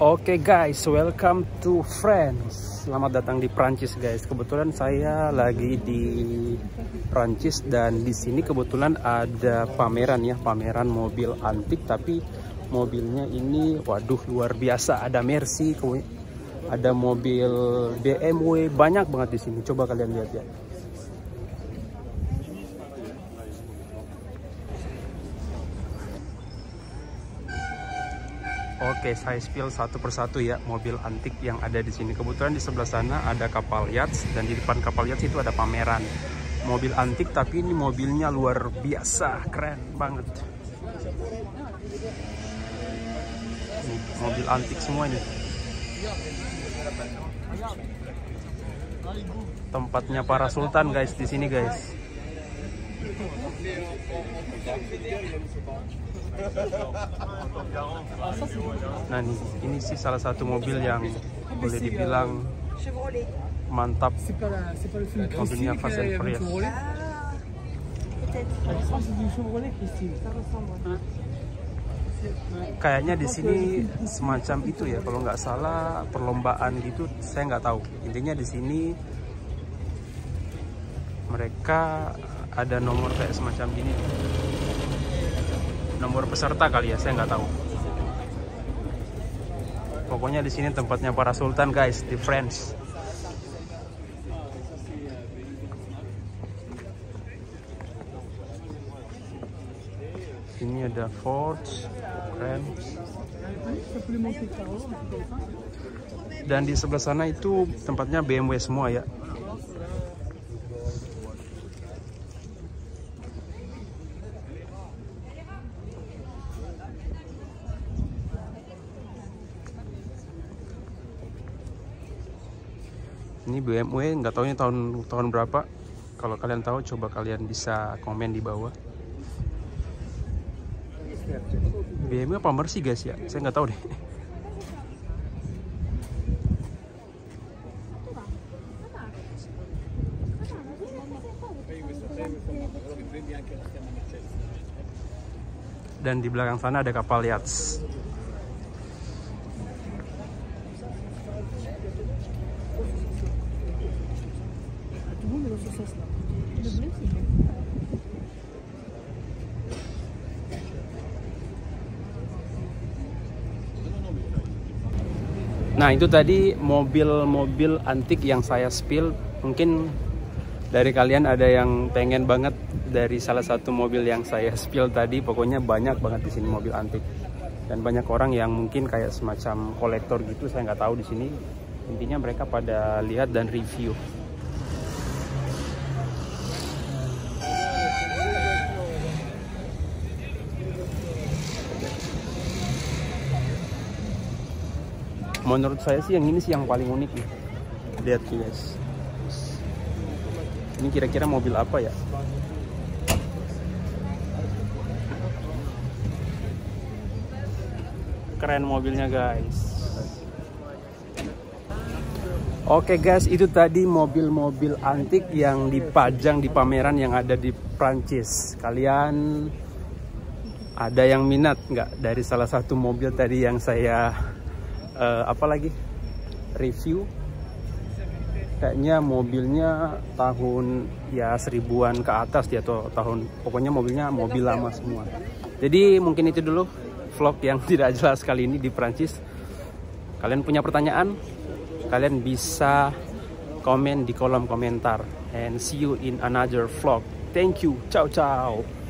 Oke guys, welcome to France. Selamat datang di Prancis guys. Kebetulan saya lagi di Prancis dan di sini kebetulan ada pameran ya, pameran mobil antik, tapi mobilnya ini waduh luar biasa. Ada Mercy, ada mobil BMW, banyak banget di sini. Coba kalian lihat ya. Oke, saya spill satu persatu ya mobil antik yang ada di sini. Kebetulan di sebelah sana ada kapal yachts dan di depan kapal yachts itu ada pameran mobil antik, tapi ini mobilnya luar biasa, keren banget. Nih, mobil antik semua ini. Tempatnya para sultan guys di sini guys. Nah nih, ini sih salah satu mobil yang boleh dibilang mantap. Mobilnya Fast and Furious. Kayaknya di sini semacam itu ya, kalau nggak salah perlombaan gitu, saya nggak tahu. Intinya di sini mereka ada nomor kayak semacam gini. Nomor peserta kali ya, saya nggak tahu. Pokoknya di sini tempatnya para sultan guys, di France. Ini ada Ford, keren. Dan di sebelah sana itu tempatnya BMW semua ya. Ini BMW, nggak tahu ini tahun berapa. Kalau kalian tahu, coba kalian bisa komen di bawah. BMW apa Mercy guys ya? Saya nggak tahu deh. Dan di belakang sana ada kapal yachts. Nah itu tadi mobil-mobil antik yang saya spill. Mungkin dari kalian ada yang pengen banget dari salah satu mobil yang saya spill tadi. Pokoknya banyak banget di sini mobil antik. Dan banyak orang yang mungkin kayak semacam kolektor gitu, saya nggak tahu di sini. Intinya mereka pada lihat dan review. Menurut saya sih yang ini sih yang paling unik nih. Lihat guys. Ini kira-kira mobil apa ya? Keren mobilnya guys. Oke guys, itu tadi mobil-mobil antik yang dipajang di pameran yang ada di Prancis. Kalian ada yang minat nggak dari salah satu mobil tadi yang saya review? Kayaknya mobilnya tahun ya 1000-an ke atas dia, atau tahun, pokoknya mobilnya mobil lama semua. Jadi mungkin itu dulu vlog yang tidak jelas kali ini di Prancis. Kalian punya pertanyaan, kalian bisa komen di kolom komentar. And see you in another vlog. Thank you. Ciao ciao.